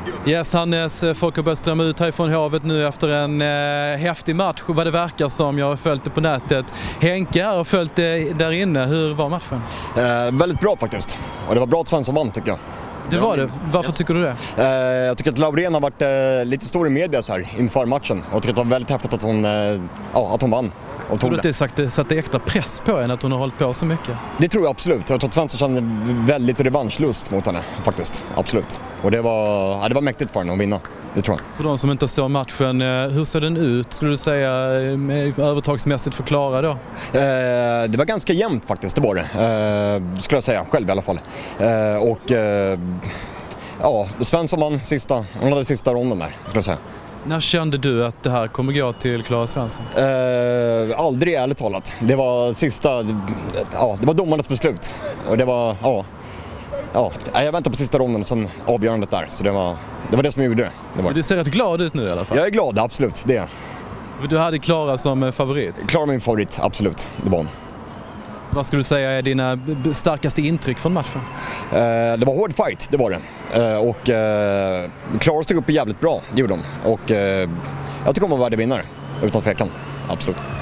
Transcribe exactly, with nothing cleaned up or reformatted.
Yes, Hannes, folk har börjat strömma ut härifrån havet nu efter en eh, häftig match, vad det verkar som. Jag har följt det på nätet. Henke här har följt det där inne. Hur var matchen? Eh, väldigt bra faktiskt. Och det var bra att Svensson vann, tycker jag. Det var det. Varför tycker du det? Eh, jag tycker att Laurén har varit eh, lite stor i media så här inför matchen. Och jag tycker att det var väldigt häftigt att hon, eh, ja, att hon vann. Och tror du att det satte, satte extra press på henne att hon har hållit på så mycket? Det tror jag absolut. Jag tror att Svensson kände väldigt revanschlust mot henne faktiskt. Absolut. Och det var, ja, det var mäktigt för henne att vinna. Det tror jag. För de som inte såg matchen, hur ser den ut? Skulle du säga övertagsmässigt förklara då? Eh, det var ganska jämnt faktiskt, det var det. Eh, skulle jag säga, själv i alla fall. Eh, och eh, ja, Svensson vann sista, hon hade sista ronden där, skulle jag säga. När kände du att det här kommer gå till Klara Svensson? Eh, aldrig, ärligt talat. Det var sista, ja, det var domarnas beslut. Och det var, ja, ja, jag väntade på sista ronden och sen avgörandet där. Så det var det, var det som gjorde det. det var. Du ser rätt glad ut nu i alla fall. Jag är glad, absolut, det är Du hade Klara som favorit? Klara min favorit, absolut, det var hon. Vad skulle du säga är dina starkaste intryck från matchen? Eh, det var hård fight, det var det. Eh, och eh, Klara stod upp jävligt bra, det gjorde de. Och eh, jag tycker hon var värdig vinnare, utan tvekan, absolut.